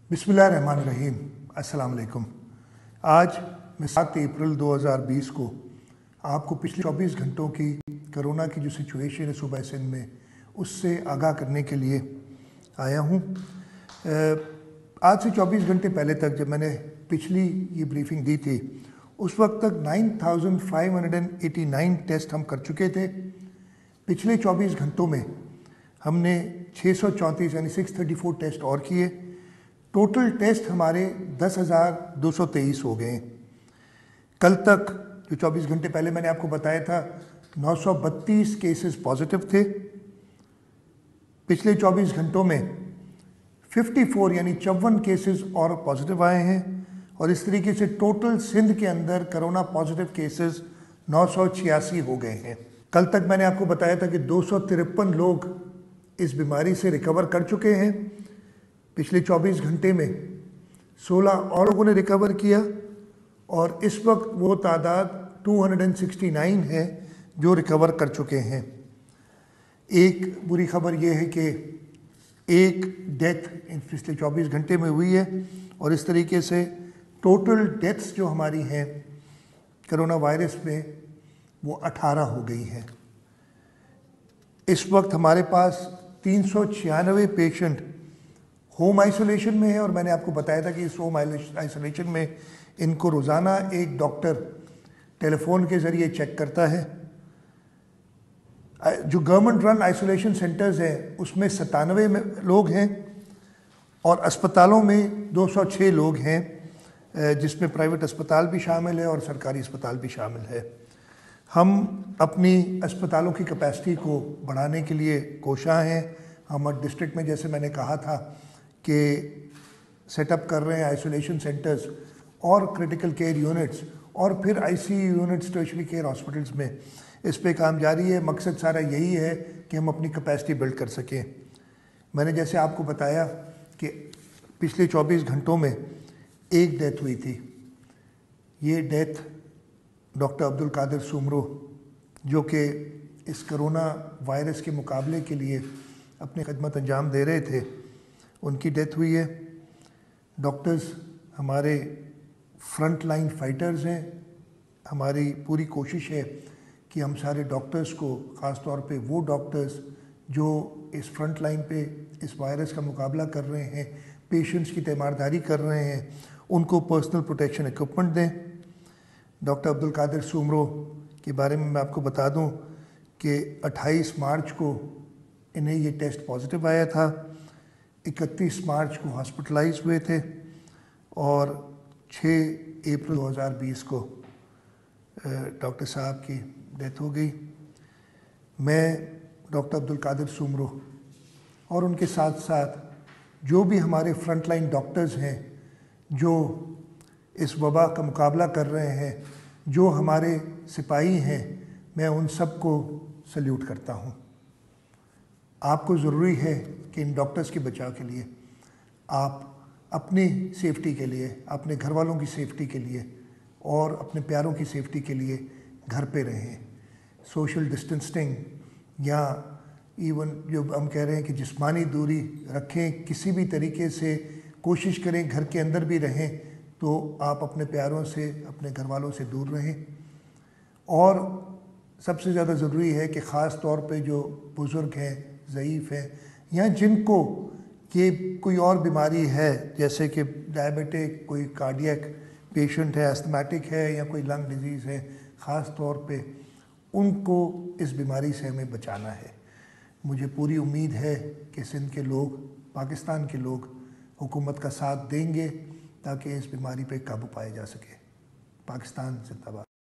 बिस्मिल्लाहिर्रहमानिर्रहीम। अस्सलाम वालेकुम। आज मैं 7 अप्रैल 2020 को आपको पिछले 24 घंटों की कोरोना की जो सिचुएशन है सूबा सिंध में उससे आगाह करने के लिए आया हूँ। आज से 24 घंटे पहले तक जब मैंने पिछली ये ब्रीफिंग दी थी उस वक्त तक 9,589 टेस्ट हम कर चुके थे। पिछले 24 घंटों में हमने 634 यानी 634 टेस्ट और किए। टोटल टेस्ट हमारे 10,223 हो गए। कल तक जो 24 घंटे पहले मैंने आपको बताया था 932 केसेस पॉजिटिव थे। पिछले 24 घंटों में 54 यानी 54 केसेस और पॉजिटिव आए हैं और इस तरीके से टोटल सिंध के अंदर कोरोना पॉजिटिव केसेस 986 हो गए हैं। कल तक मैंने आपको बताया था कि 253 लोग इस बीमारी से रिकवर कर चुके हैं। पिछले 24 घंटे में 16 और लोगों ने रिकवर किया और इस वक्त वो तादाद 269 है जो रिकवर कर चुके हैं। एक बुरी खबर ये है कि एक डेथ पिछले 24 घंटे में हुई है और इस तरीके से टोटल डेथ्स जो हमारी हैं कोरोना वायरस में वो 18 हो गई हैं। इस वक्त हमारे पास 396 पेशेंट होम आइसोलेशन में है और मैंने आपको बताया था कि इस होम आइसोलेशन में इनको रोज़ाना एक डॉक्टर टेलीफोन के ज़रिए चेक करता है। जो गवर्नमेंट रन आइसोलेशन सेंटर्स हैं उसमें 97 लोग हैं और अस्पतालों में 206 लोग हैं, जिसमें प्राइवेट अस्पताल भी शामिल है और सरकारी अस्पताल भी शामिल है। हम अपनी अस्पतालों की कैपेसिटी को बढ़ाने के लिए कोशां हैं। हम डिस्ट्रिक्ट में जैसे मैंने कहा था कि सेटअप कर रहे हैं आइसोलेशन सेंटर्स और क्रिटिकल केयर यूनिट्स और फिर ICU units, tertiary care hospitals में इस पे काम जारी है। मकसद सारा यही है कि हम अपनी कैपेसिटी बिल्ड कर सकें। मैंने जैसे आपको बताया कि पिछले 24 घंटों में एक डेथ हुई थी। ये डेथ डॉक्टर अब्दुल कादिर सुमरो जो कि इस कोरोना वायरस के मुकाबले के लिए अपनी खदमत अंजाम दे रहे थे, उनकी डेथ हुई है। डॉक्टर्स हमारे फ्रंट लाइन फाइटर्स हैं। हमारी पूरी कोशिश है कि हम सारे डॉक्टर्स को, ख़ास तौर पे वो डॉक्टर्स जो इस फ्रंट लाइन पे इस वायरस का मुकाबला कर रहे हैं, पेशेंट्स की तीमारदारी कर रहे हैं, उनको पर्सनल प्रोटेक्शन इक्विपमेंट दें। डॉक्टर अब्दुल कादिर सुमरो के बारे में मैं आपको बता दूं कि 28 मार्च को इन्हें ये टेस्ट पॉजिटिव आया था। 31 मार्च को हॉस्पिटलाइज हुए थे और 6 अप्रैल 2020 को डॉक्टर साहब की डेथ हो गई। मैं डॉक्टर अब्दुल कादिर सुमरो और उनके साथ साथ जो भी हमारे फ्रंट लाइन डॉक्टर्स हैं जो इस वबा का मुकाबला कर रहे हैं, जो हमारे सिपाही हैं, मैं उन सबको सल्यूट करता हूं। आपको ज़रूरी है कि इन डॉक्टर्स के बचाव के लिए आप अपनी सेफ्टी के लिए, अपने घर वालों की सेफ्टी के लिए और अपने प्यारों की सेफ्टी के लिए घर पे रहें। सोशल डिस्टेंसिंग या इवन जो हम कह रहे हैं कि जिस्मानी दूरी रखें, किसी भी तरीके से कोशिश करें घर के अंदर भी रहें तो आप अपने प्यारों से, अपने घर वालों से दूर रहें। और सबसे ज़्यादा ज़रूरी है कि ख़ास तौर पे जो बुज़ुर्ग हैं, ज़ईफ़ हैं या जिनको ये कोई और बीमारी है जैसे कि डायबिटिक, कोई कार्डियक पेशेंट है, अस्थमैटिक है या कोई लंग डिजीज़ है, ख़ास तौर पे उनको इस बीमारी से हमें बचाना है। मुझे पूरी उम्मीद है कि सिंध के लोग, पाकिस्तान के लोग हुकूमत का साथ देंगे ताकि इस बीमारी पे काबू पाया जा सके। पाकिस्तान जिंदाबाद।